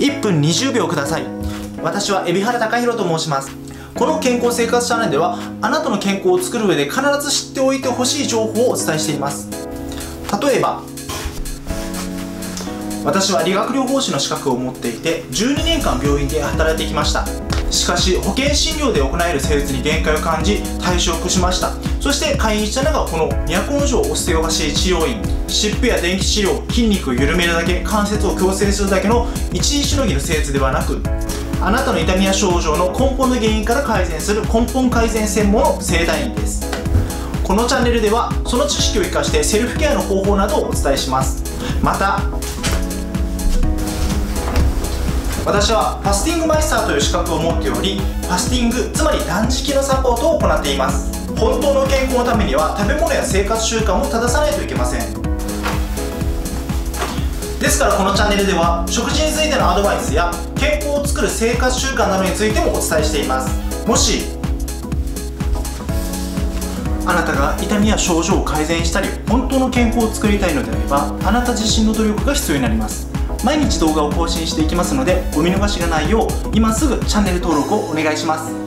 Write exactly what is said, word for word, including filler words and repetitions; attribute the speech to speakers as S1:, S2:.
S1: いっぷんにじゅうびょうください。私は海老原貴弘と申します。この健康生活チャンネルでは、あなたの健康を作る上で必ず知っておいてほしい情報をお伝えしています。例えば、私は理学療法士の資格を持っていてじゅうにねんかん病院で働いてきました。しかし保険診療で行える施術に限界を感じ退職しました。そして開院したのがこの都城オステオパシー治療院。湿布や電気治療、筋肉を緩めるだけ、関節を矯正するだけの一時しのぎの施術ではなく、あなたの痛みや症状の根本の原因から改善する根本改善専門の整体院です。このチャンネルではその知識を生かしてセルフケアの方法などをお伝えします。また私はファスティングマイスターという資格を持っており、ファスティング、つまり断食のサポートを行っています。本当の健康のためには食べ物や生活習慣を正さないといけません。ですからこのチャンネルでは食事についてのアドバイスや健康を作る生活習慣などについてもお伝えしています。もしあなたが痛みや症状を改善したり本当の健康を作りたいのであれば、あなた自身の努力が必要になります。毎日動画を更新していきますので、お見逃しがないよう今すぐチャンネル登録をお願いします。